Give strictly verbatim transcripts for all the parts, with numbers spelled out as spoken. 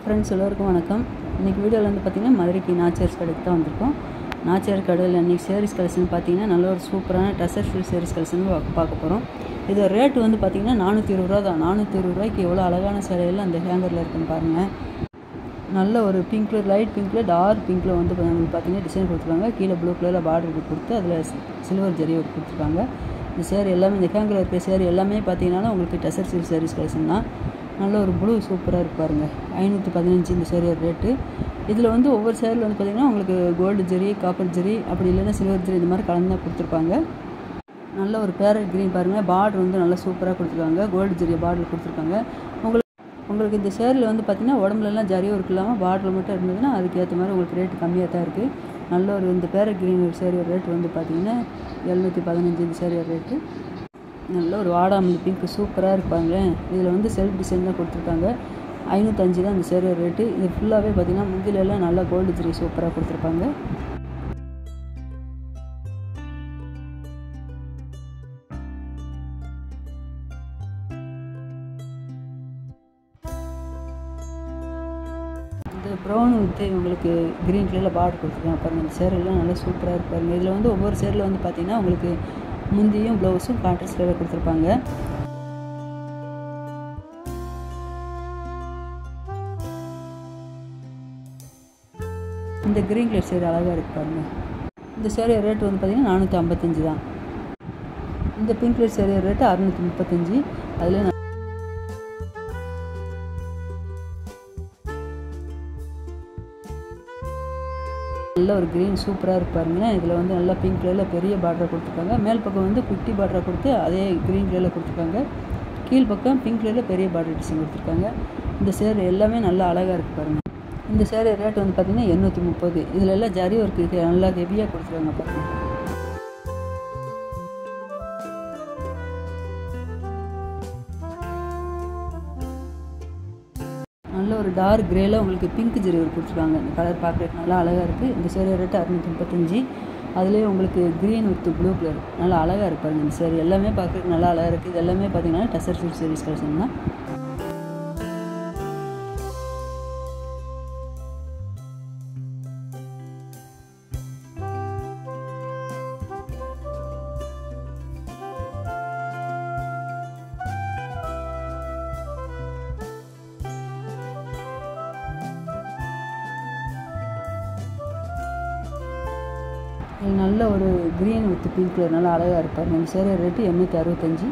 Friends எல்லோருக்கும் வணக்கம். இன்றைக்கி வீடியோவில் வந்து பார்த்திங்கன்னா மதுரைக்கு நாச்சியார் கடைக்கு தான் வந்திருக்கோம். நாச்சியார் கடையில் இன்றைக்கி சேரீஸ் கலெக்ஷன் பார்த்திங்கன்னா நல்ல ஒரு சூப்பரான டசர் ஃபுல் சேரீஸ் கலெக்ஷன் பார்க்க போகிறோம். இது ரேட்டு வந்து பார்த்திங்கன்னா நானூற்றி இருபது ரூபா தான். நானூற்றி இருபது ரூபாய்க்கு எவ்வளோ அழகான சேலையெல்லாம் அந்த ஹேங்கரில் இருக்குன்னு பாருங்கள். நல்ல ஒரு பிங்க் கலர், லைட் பிங்க்கில், டார்க் பிங்க்கில் வந்து பார்த்திங்கன்னா டிசைன் கொடுத்துருக்காங்க. கீழே ப்ளூ கலரில் பார்டர் கொடுத்து அதில் சில்வர் ஜரி ஒர்க் கொடுத்துருக்காங்க. இந்த சேரீ எல்லாமே, இந்த ஹேங்கரில் இருக்கிற சேரீ எல்லாமே பார்த்திங்கன்னா உங்களுக்கு டசர் சில்க் சேரீஸ் கலெக்ஷன் தான். நல்ல ஒரு ப்ளூ சூப்பராக இருக்கு பாருங்கள். ஐநூற்றி பதினஞ்சு இந்த சேரீயோட ரேட்டு. இதில் வந்து ஒவ்வொரு சேரில் வந்து பார்த்திங்கன்னா உங்களுக்கு கோல்டு ஜெரி, காப்பர் ஜெரி, அப்படி இல்லைன்னா சில்வர் ஜெரி இந்த மாதிரி கலந்து தான் கொடுத்துருப்பாங்க. நல்ல ஒரு பேரட் க்ரீன் பாருங்கள். பார்டர் வந்து நல்லா சூப்பராக கொடுத்துருக்காங்க. கோல்டு ஜெரி பார்டர் கொடுத்துருக்காங்க. உங்களுக்கு உங்களுக்கு இந்த சேரில் வந்து பார்த்திங்கன்னா உடம்புலலாம் ஜரி ஒர்க் இல்லாமல் பார்டர் மட்டும் இருந்ததுன்னா அதுக்கேற்ற மாதிரி உங்களுக்கு ரேட்டு கம்மியாக தான் இருக்குது. நல்ல ஒரு இந்த பேரட் க்ரீன் ஒரு சேரியோட ரேட்டு வந்து பார்த்திங்கன்னா எழுநூற்றி பதினஞ்சு இந்த சேரியோட ரேட்டு. நல்ல ஒரு வாடாமல்லி பிங்க் சூப்பராக இருப்பாங்களேன். இதில் வந்து செல்ஃப் டிசைன் தான் கொடுத்துருக்காங்க. ஐநூற்றஞ்சு தான் இந்த சேரீ ரேட்டு. இது ஃபுல்லாகவே பார்த்திங்கன்னா முந்திலெல்லாம் நல்லா கோல்டு ஜெரி சூப்பராக கொடுத்துருப்பாங்க. இந்த ப்ரௌன் வித்து உங்களுக்கு க்ரீன் கலரில் பார்டர் கொடுத்துருக்காங்க பாருங்கள். இந்த சேரீலாம் நல்லா சூப்பராக இருப்பாங்க. இதில் வந்து ஒவ்வொரு சேரில் வந்து பார்த்திங்கன்னா உங்களுக்கு முந்தியும் ப்ளவுஸும் கான்ட்ராஸ்ட் கலரில் கொடுத்துருப்பாங்க. இந்த க்ரீன் கலர் சேரீ அழகாக இருக்கு பாருங்கள். இந்த சேரீ ரேட்டு வந்து பார்த்திங்கன்னா நானூற்றி ஐம்பத்தஞ்சு தான். இந்த பிங்க் கலர் சேரீ ரேட்டு அறுநூற்றி முப்பத்தஞ்சு. அதில் நல்ல ஒரு க்ரீன் சூப்பராக இருக்கு பாருங்கள். இதில் வந்து நல்லா பிங்க் கலரில் பெரிய பார்டரை கொடுத்துருக்காங்க. மேல் பக்கம் வந்து குட்டி பார்டரை கொடுத்து அதே க்ரீன் கலரில் கொடுத்துருக்காங்க. கீழ் பக்கம் பிங்க் கலரில் பெரிய பார்டர் டிசைன் கொடுத்துருக்காங்க. இந்த சேரீ எல்லாமே நல்லா அழகாக இருக்குது பாருங்கள். இந்த சேரீ ரேட் வந்து பார்த்திங்கன்னா எண்ணூற்றி முப்பது. இதில் எல்லாம் ஜரி ஒர்க் இருக்குது, நல்லா ஹெவியாக கொடுத்துருக்காங்க பாருங்கள். நல்ல ஒரு டார்க் கிரேயில் உங்களுக்கு பிங்க் ஜெரி ஒர்க் கொடுத்துருக்காங்க. இந்த கலர் பார்க்குறதுக்கு நல்லா அழகாக இருக்குது. இந்த சேரீ ரேட்டு அறுநூற்றி முப்பத்தஞ்சு. அதுலேயே உங்களுக்கு க்ரீன் வித் ப்ளூ கலர் நல்லா அழகாக இருப்பாருங்க. இந்த சேரீ எல்லாமே பார்க்குறதுக்கு நல்லா அழகாக இருக்குது. இது எல்லாமே பார்த்திங்கன்னா டசர் சில்க் சேரீஸ் கலெக்ஷன் தான். இது நல்ல ஒரு க்ரீன் வித் பிங்க் கலர் நல்லா அழகாக இருப்பார். இந்த சேரீ ரேட்டு எண்ணூற்றி அறுபத்தஞ்சு.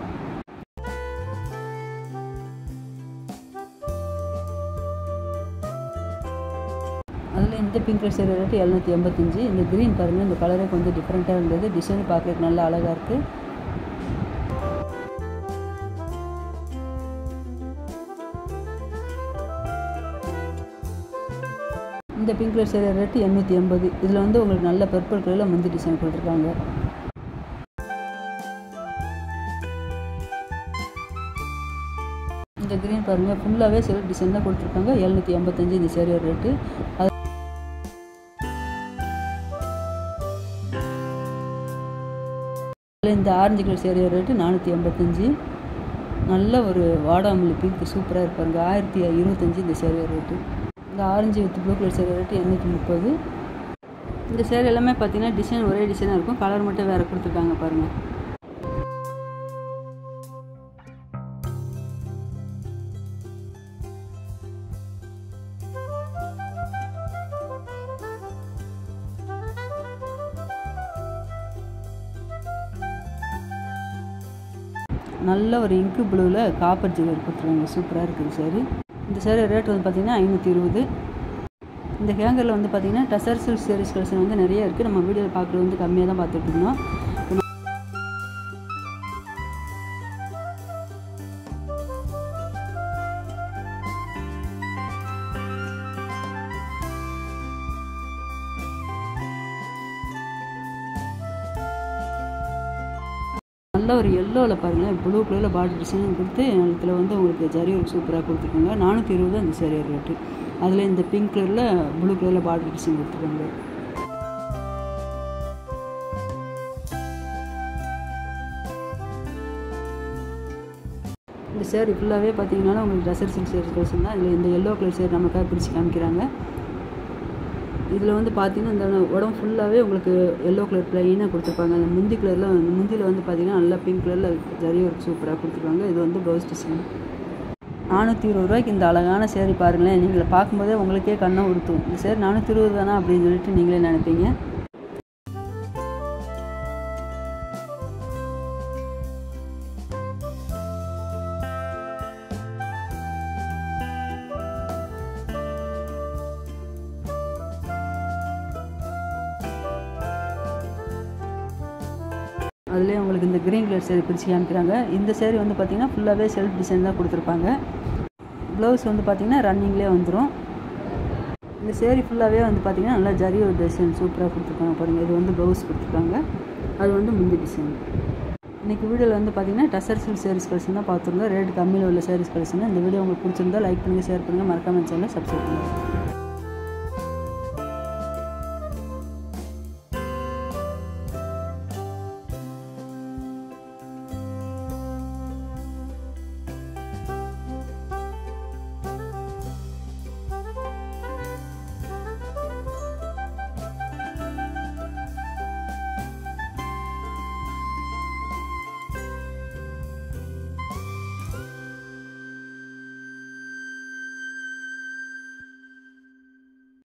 அதில் இந்த பிங்க் கலர் சேரீ ரேட்டு எழுநூற்றி எண்பத்தஞ்சு. இந்த க்ரீன் பாருங்கள், இந்த கலரே கொஞ்சம் டிஃப்ரெண்ட்டாக இருந்தது. டிசைன் பார்க்குறதுக்கு நல்லா அழகாக இருக்குது. இந்த பிங்க் கலர் சேரீ ரேட்டு எண்ணூற்றி எண்பது. இதில் வந்து உங்களுக்கு நல்ல பர்பிள் கலரில் முந்தி டிசைன் கொடுத்துருக்காங்க. இந்த க்ரீன் பாருங்கள், ஃபுல்லாகவே சில்க் டிசைன் தான் கொடுத்துருக்காங்க. எழுநூற்றி எண்பத்தஞ்சு இந்த சேரீ ரேட்டு. அது இந்த ஆரஞ்சு கலர் சேரீ ரேட்டு நானூற்றி எண்பத்தஞ்சு. நல்ல ஒரு வாடாமல்லி பிங்க் சூப்பராக இருப்பாங்க. ஆயிரத்தி இருபத்தஞ்சி இந்த சேரீ ரேட்டு. இந்த orange with blue colour sari rate எண்ணூற்றி முப்பது. இந்த சேரீ எல்லாமே பார்த்திங்கன்னா டிசைன் ஒரே டிசைனாக இருக்கும். கலர் மட்டும் வேறு கொடுத்துருக்காங்க பாருங்கள். நல்ல ஒரு இங்கு ப்ளூவில் காப்பர் ஜெரி கொடுத்துருவாங்க. சூப்பராக இருக்குது சேரீ. இந்த சேரீ ரேட் வந்து பார்த்திங்கன்னா ஐநூற்றி இருபது. இந்த ஹேங்கரில் வந்து பார்த்திங்கன்னா டசர் சில்க் சேரீஸ் கலெக்ஷன் வந்து நிறைய இருக்குது. நம்ம வீடியோவில் பார்க்குறது வந்து கம்மியாக தான் பார்த்துட்டு இருந்தோம். நல்ல ஒரு எல்லோவில் பாருங்கள், ப்ளூ கலரில் பார்டர் டிசைன் கொடுத்து இதில் வந்து உங்களுக்கு ஜரி ஒர்க் சூப்பராக கொடுத்துருக்காங்க. நானூற்றி இருபது அந்த சேரீ ரேட்டு. அதில் இந்த பிங்க் கலரில் ப்ளூ கலரில் பார்டர் டிசைன் கொடுத்துருக்காங்க. இந்த சேரீ ஃபுல்லாகவே பார்த்தீங்கன்னா உங்களுக்கு டசர் சில்க் சேரீஸ் கலெக்ஷன் தான். இதில் இந்த எல்லோ கலர் சேரீ நமக்காக பிரித்து காமிக்கிறாங்க. இதில் வந்து பார்த்தீங்கன்னா இந்த உடம்பு ஃபுல்லாகவே உங்களுக்கு எல்லோ கலர் ப்ளைனாக கொடுத்துருப்பாங்க. அந்த முந்தி கலரில் முந்தியில் வந்து பார்த்தீங்கன்னா நல்லா பிங்க் கலரில் ஜரி ஒர்க் சூப்பராக கொடுத்துருப்பாங்க. இது வந்து ப்ளவுஸ் டிசைன். நானூற்றி இருபது ரூபாய்க்கு இந்த அழகான சேரீ பாருங்களேன். நீங்கள் பார்க்கும்போதே உங்களுக்கே கண்ணை உறுத்தும். இந்த சேரீ நானூற்றி இருபது தானே அப்படின்னு சொல்லிட்டு நீங்களே நினைப்பீங்க. அதுலேயே உங்களுக்கு இந்த க்ரீன் கலர் சேரீ பிரித்து காமிக்கிறாங்க. இந்த சேரீ வந்து பார்த்திங்கன்னா ஃபுல்லாகவே செல்ஃப் டிசைன் தான் கொடுத்துருப்பாங்க. ப்ளவுஸ் வந்து பார்த்திங்கன்னா ரன்னிங்லேயே வந்துடும். இந்த சேரீ ஃபுல்லாகவே வந்து பார்த்திங்கன்னா நல்லா ஜரி ஒரு டிசைன் சூப்பராக கொடுத்துருக்காங்க பாருங்கள். இது வந்து ப்ளவுஸ் கொடுத்துருக்காங்க. அது வந்து முந்தி டிசைன். இன்றைக்கி வீடியோவில் வந்து பார்த்திங்கன்னா டசர் சில்க் சேரீஸ் கலெக்ஷன் தான் பார்த்துருந்தோம். ரேட் கம்மியில் உள்ள சேரீஸ் கலெக்ஷன். இந்த வீடியோ உங்களுக்கு பிடிச்சிருந்தா லைக் பண்ணுங்கள், ஷேர் பண்ணுங்கள், மறக்காம சேனலை சப்ஸ்கிரைப் பண்ணுங்கள்.